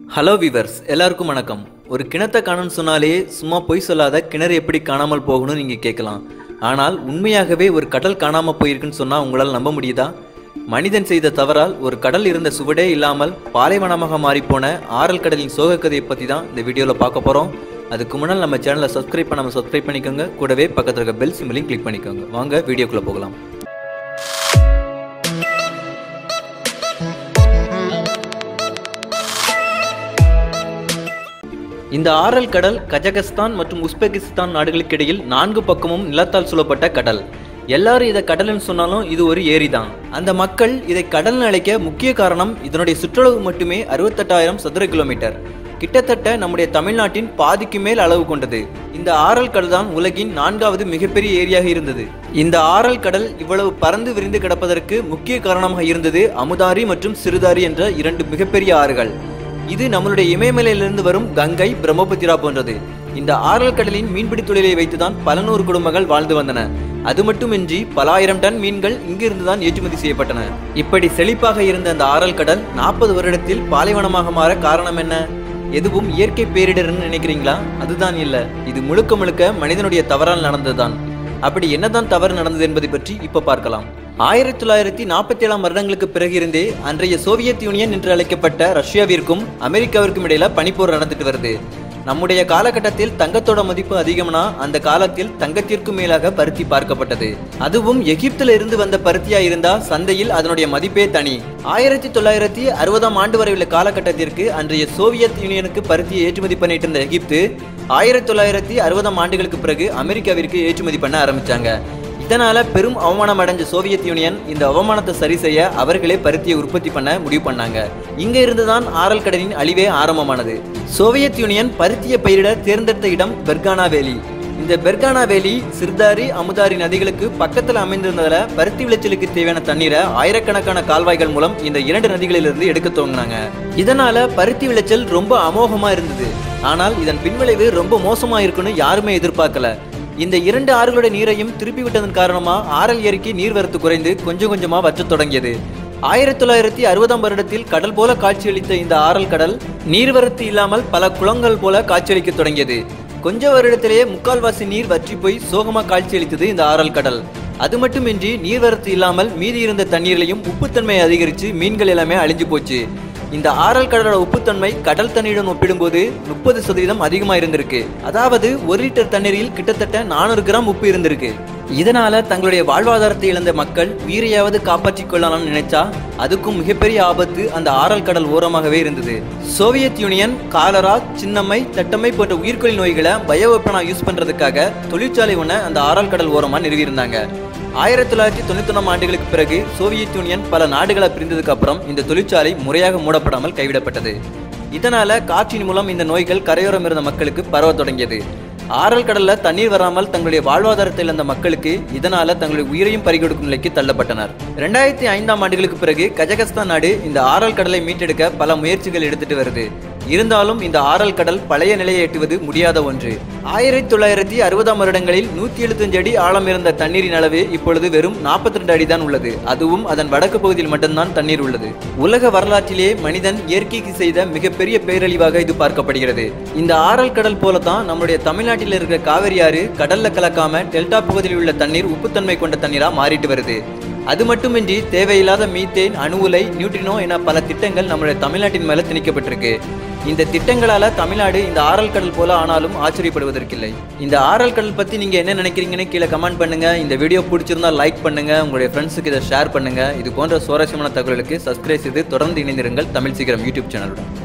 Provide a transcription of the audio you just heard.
Hello viewers, எல்லாருக்கும் வணக்கம். ஒரு கிணத்தை காணும்னு சொன்னாலே சும்மா பொய் சொல்லாத கிணறு எப்படி காணாமல் போகணும்னு நீங்கள் கேட்கலாம். ஆனால் உண்மையாகவே ஒரு கடல் காணாமல் போயிருக்குன்னு சொன்னால் உங்களால் நம்ப முடியுதா? மனிதன் செய்த தவறால் ஒரு கடல் இருந்த சுவடே இல்லாமல் பாலைவனமாக மாறிப்போன ஆரல் கடலின் சோகக்கதையை பற்றி தான் இந்த வீடியோவில் பார்க்க போகிறோம். அதுக்கு முன்னால் நம்ம சேனலை சப்ஸ்கிரைப் பண்ணிக்கோங்க. கூடவே பக்கத்தில் இருக்க பெல் சிம்பிளையும் கிளிக் பண்ணிக்கோங்க. வாங்க வீடியோக்குள்ளே போகலாம். இந்த ஆரல் கடல் கஜகஸ்தான் மற்றும் உஸ்பெகிஸ்தான் நாடுகளுக்கு இடையில் 4 பக்கமும் நிலத்தால் சூழப்பட்ட கடல். எல்லாரும் இதை கடல்னு சொன்னாலும் இது ஒரு ஏரி தான். அந்த மக்கள் இதை கடல்னு அழைக்க முக்கிய காரணம் இதனுடைய சுற்றளவு மட்டுமே 68,000 சதுர கிலோமீட்டர், கிட்டத்தட்ட நம்முடைய தமிழ்நாட்டின் பாதிக்கு மேல் அளவு கொண்டது. இந்த ஆரல் கடல் தான் உலகின் 4வது மிகப்பெரிய ஏரியாக இருந்தது. இந்த ஆரல் கடல் இவ்வளவு பறந்து விரிந்து கிடப்பதற்கு முக்கிய காரணமாக இருந்தது அமுதாரி மற்றும் சிறுதாரி என்ற 2 மிகப்பெரிய ஆறுகள். இது நம்மளுடைய இமயமலையிலிருந்து வரும் கங்கை, பிரம்மபுத்திரா போன்றது. இந்த ஆரல் கடலின் மீன்பிடி தொழிலை வைத்துதான் பல நூறு குடும்பங்கள் வாழ்ந்து வந்தன. அது மட்டுமின்றி பல ஆயிரம் டன் மீன்கள் இங்கிருந்துதான் ஏற்றுமதி செய்யப்பட்டன. இப்படி செழிப்பாக இருந்த அந்த ஆரல் கடல் 40 வருடத்தில் பாலைவனமாக மாற காரணம் என்ன? எதுவும் இயற்கை பேரிடர்னு நினைக்கிறீங்களா? அதுதான் இல்ல, இது முழுக்க முழுக்க மனிதனுடைய தவறால் நடந்ததுதான். அப்படி என்னதான் தவறு நடந்தது என்பதை பற்றி இப்ப பார்க்கலாம். 1947 வருடங்களுக்கு பிறகு இருந்தே அன்றைய சோவியத் யூனியன் என்று அழைக்கப்பட்ட ரஷ்யாவிற்கும் அமெரிக்காவிற்கும் இடையில பனிப்போர் நடந்துட்டு வருது. நம்முடைய காலகட்டத்தில் தங்கத்தோட மதிப்பு அதிகம்னா அந்த காலத்தில் தங்கத்திற்கு மேலாக பருத்தி பார்க்கப்பட்டது. அதுவும் எகிப்தில இருந்து வந்த பருத்தியா இருந்தா சந்தையில் அதனுடைய மதிப்பே தனி. 1960 ஆண்டு வரை உள்ள காலகட்டத்திற்கு அன்றைய சோவியத் யூனியனுக்கு பருத்தியை ஏற்றுமதி பண்ணிட்டு இருந்த எகிப்து 1960 ஆண்டுகளுக்கு பிறகு அமெரிக்காவிற்கு ஏற்றுமதி பண்ண ஆரம்பிச்சாங்க. இதனால பெரும் அவமானம் அடைஞ்ச சோவியத் யூனியன் இந்த அவமானத்தை சரி செய்ய அவர்களே பருத்தியை உற்பத்தி பண்ண முடிவு பண்ணாங்க. இங்க இருந்துதான் ஆரல் கடலின் அழிவே ஆரம்பமானது. சோவியத் யூனியன் பருத்தியை பயிரிட தேர்ந்தெடுத்த இடம் பெர்கானா வேலி. இந்த பெர்கானா வேலி சிறுதாரி, அமுதாரி நதிகளுக்கு பக்கத்தில் அமைந்திருந்ததால பருத்தி விளைச்சலுக்கு தேவையான தண்ணீரை ஆயிரக்கணக்கான கால்வாய்கள் மூலம் இந்த 2 நதிகளிலிருந்து எடுக்க துவங்கினாங்க. இதனால பருத்தி விளைச்சல் ரொம்ப அமோகமா இருந்தது. ஆனால் இதன் பின்விளைவு ரொம்ப மோசமா இருக்குன்னு யாருமே எதிர்பார்க்கல. இந்த 2 ஆறுகளுடைய நீரையும் திருப்பி விட்டதன் காரணமா ஆரல் ஏரிக்கு நீர்வரத்து குறைந்து கொஞ்சம் கொஞ்சமா வற்றத் தொடங்கியது. 1960 வருடத்தில் கடல் போல காட்சியளித்த இந்த ஆரல் கடல் நீர்வரத்து இல்லாமல் பல குளங்கள் போல காட்சியளிக்க தொடங்கியது. கொஞ்ச வருடத்திலேயே முக்கால்வாசி நீர் வற்றி போய் சோகமா காட்சியளித்தது இந்த ஆரல் கடல். அது மட்டுமின்றி நீர்வரத்து இல்லாமல் மீதி இருந்த தண்ணீரிலையும் உப்புத்தன்மை அதிகரித்து மீன்கள் எல்லாமே அழிஞ்சு போச்சு. இந்த ஆரல் கடலோட உப்புத்தன்மை கடல் தண்ணீருடன் ஒப்பிடும்போது 30% அதிகமாக இருந்திருக்கு. அதாவது 1 லிட்டர் தண்ணீரில் கிட்டத்தட்ட 400 கிராம் உப்பு இருந்திருக்கு. இதனால தங்களுடைய வாழ்வாதாரத்தை இழந்த மக்கள் உயிரையாவது காப்பாற்றிக் கொள்ளலாம்னு நினைச்சா அதுக்கும் மிகப்பெரிய ஆபத்து அந்த ஆரல் கடல் ஓரமாகவே இருந்தது. சோவியத் யூனியன் காலரா, சின்னம்மை, தட்டம்மை போன்ற உயிர்கொல்லி நோய்களை பயோவெப்பனா யூஸ் பண்றதுக்காக தொழிற்சாலை ஒன்று அந்த ஆரல் கடல் ஓரமா நிறுவியிருந்தாங்க. 1991 ஆண்டுகளுக்கு பிறகு சோவியத் யூனியன் பல நாடுகளை பிரிந்ததுக்கு அப்புறம் இந்த தொழிற்சாலை முறையாக மூடப்படாமல் கைவிடப்பட்டது. இதனால காற்றின் மூலம் இந்த நோய்கள் கரையோரம் இருந்த மக்களுக்கு பரவ தொடங்கியது. ஆரல் கடல்ல தண்ணீர் வராமல் தங்களுடைய வாழ்வாதாரத்தில் இருந்த மக்களுக்கு இதனால தங்களுடைய உயிரையும் பறிகொடுக்கும் நிலைக்கு தள்ளப்பட்டனர். 2005 ஆண்டுகளுக்கு பிறகு கஜகஸ்தான் நாடு இந்த ஆரல் கடலை மீட்டெடுக்க பல முயற்சிகள் எடுத்துட்டு வருது. இருந்தாலும் இந்த ஆரல் கடல் பழைய நிலையை எட்டுவது முடியாத ஒன்று. 1960 வருடங்களில் 175 அடி ஆழம் இருந்த தண்ணீரின் அளவு இப்பொழுது வெறும் 42 அடி தான் உள்ளது. அதுவும் அதன் வடக்கு பகுதியில் மட்டும்தான் தண்ணீர் உள்ளது. உலக வரலாற்றிலே மனிதன் இயற்கைக்கு செய்த மிகப்பெரிய பேரழிவாக இது பார்க்கப்படுகிறது. இந்த ஆரல் கடல் போலதான் நம்முடைய தமிழ்நாட்டில் இருக்கிற காவிரி ஆறு கடல்ல கலக்காம டெல்டா பகுதியில் உள்ள தண்ணீர் உப்புத்தன்மை கொண்ட தண்ணீரா மாறிட்டு வருது. அது மட்டுமின்றி தேவையில்லாத மீத்தேன், அணு உலை, நியூட்ரினோ என பல திட்டங்கள் நம்முடைய தமிழ்நாட்டின் மேல திணிக்கப்பட்டிருக்கு. இந்த திட்டங்களால தமிழ்நாடு இந்த ஆரல் கடல் போல ஆனாலும் ஆச்சரியப்படுவதற்கில்லை. இந்த ஆரல் கடல் பத்தி நீங்க என்ன நினைக்கிறீங்கன்னு கீழே கமெண்ட் பண்ணுங்க. இந்த வீடியோ பிடிச்சிருந்தா லைக் பண்ணுங்க, உங்களுடைய ஃப்ரெண்ட்ஸுக்கு இதை ஷேர் பண்ணுங்க. இது போன்ற சுவாரஸ்யமான தகவல்களுக்கு சப்ஸ்கிரைப் செய்து தொடர்ந்து இணைந்திருங்கள் தமிழ் சீக்கிரம் யூடியூப் சேனலுடன்.